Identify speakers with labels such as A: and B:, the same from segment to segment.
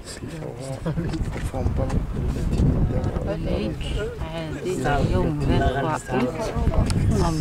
A: عادي يوم 23 en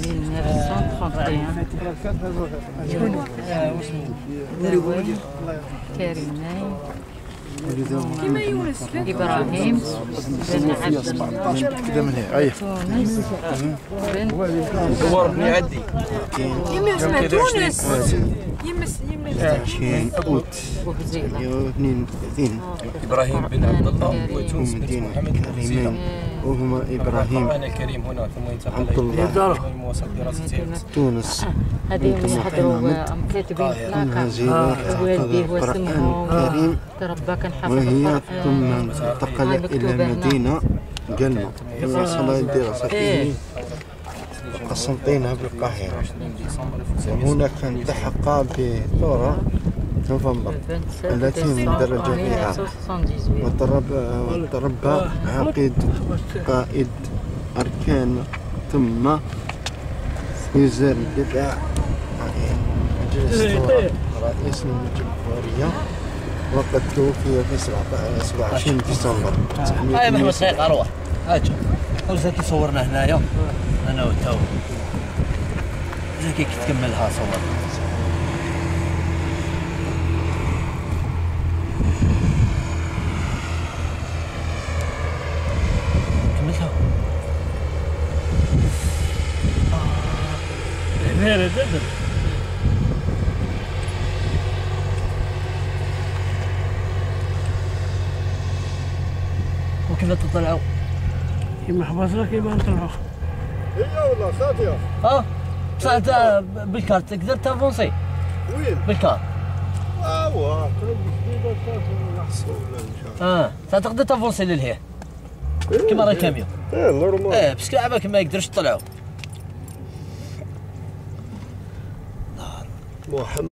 A: 1931 كريمين
B: كيما يونس
A: إبراهيم بن عبد الله
C: كذا من هنا
A: تونس بن
D: دورني عدي
B: يما اسمها تونس يما
C: 20 أوت
A: بوهزيلة
C: 32
D: ابراهيم بن عبد الله وتونس بنت
C: مدينة
D: محمد بن
C: كريمين
D: زينب.
C: وهما إبراهيم
D: أنا الكريم هنا ثم انتقل
C: عبد الله.
D: إلى مواصل دراسته.
C: تونس
A: هذه يحضروا كاتبين
C: أنها
A: بلاكة
C: زينة
A: والديه
C: القرآن
A: واسمهم
C: الكريم،
A: تربى كان حافظ
C: وهي ثم
A: القرآن
C: انتقل إلى مدينة قلمة وصل دراسته قسنطينة بالقاهرة، وهناك التحق بدورة نوفمبر التي اندرج فيها وتربى عقيد قائد أركان ثم وزير الدفاع مجلس رئيس الجمهورية، وقد توفي في 27 ديسمبر.
E: هاي محمد صيق اروح اجا ولسه صورنا هنايا انا وتو كيف تكملها صور كملها غير جدا وكيف تطلعوا؟
F: كيما حبسنا كيما نطلعوا.
C: هي والله صافية.
E: بصح بالكارت تقدر تافونسي.
C: وين؟
E: بالكارت.
C: واه
E: تقدر تافونسي للهيه. كيما راه الكاميون.
C: نورمال.
E: بس كاع ما يقدرش يطلعوا.
C: محمد